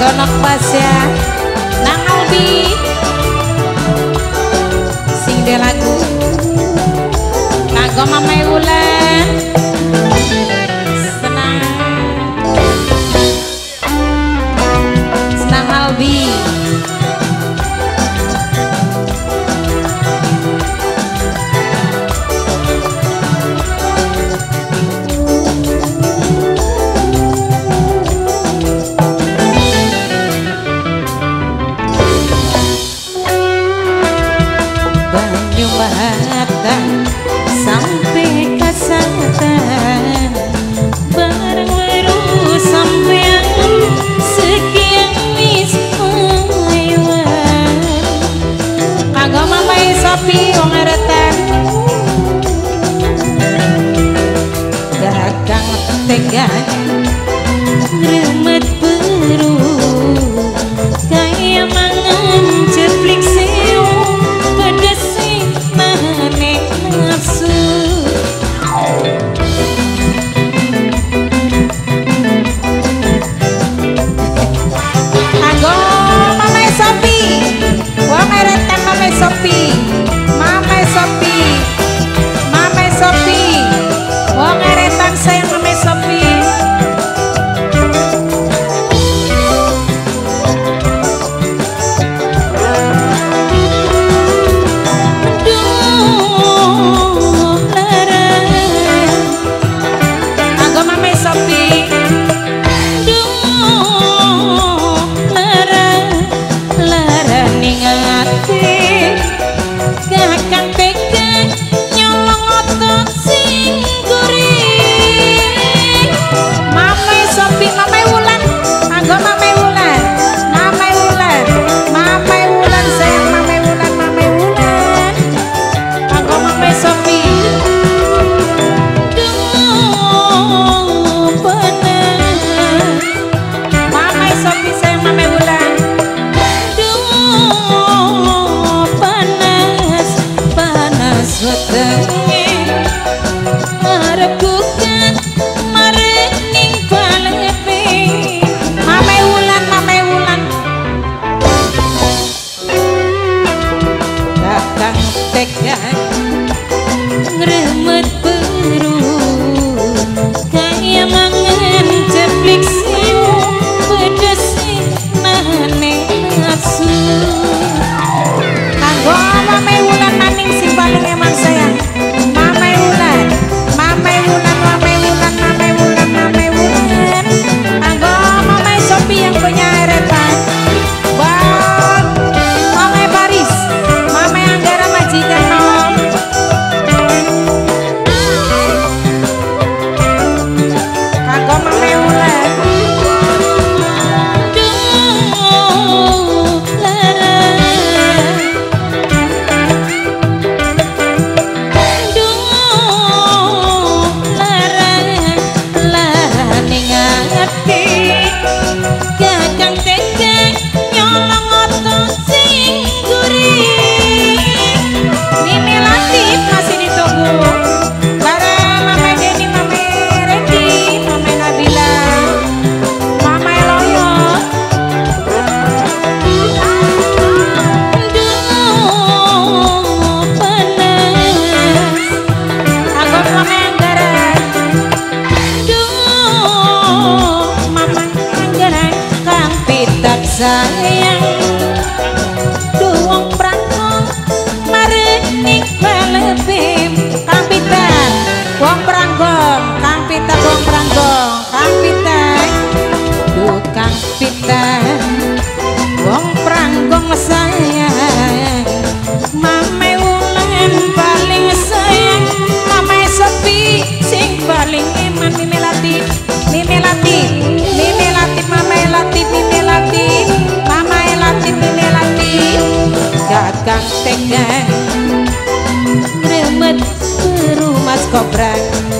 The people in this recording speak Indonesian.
Gonok Pasya Nang Albi sing de lagu kanggo Mamae Wulan senang Albi sampai kasatan bareng weru sampean sekian wis payuan kanggo Mamae Sopi wong eretan dagang tegan remet beru kaya mangan ceplik sewu pedes maneh nafsu kanggo Mamae Sopi wong eretan Mamae Sopi Mamae Sopi Mamae Sopi wong eretan sayang Mamae Sopi ngeremet beru kaya mangan ceplik sewu pedes maneh nafsu kanggo Mamae Wulan maning sing paling emang sayang Mamae Wulan Mamae Wulan Mamae Wulan Mamae Wulan Mamae Wulan kanggo Mamae Sopi yang punya eretan buat Mamae Paris Mamae Anggara majikan nom kanggo Mamae Wulan sayang duwong prangkong marening balebim Kang Pitan wong pranggong Kang Pitan wong pranggong Kang Pitan Kang Pitan wong pranggong sayang Mamae Wulan paling sayang Mamae Sopi sing paling eman Mimi Latif Mimi Latif Mimi Latif Mamae Latif Mimi Latif Mamae Latif Mimi Latif gagang tegang remet beru mas kobrang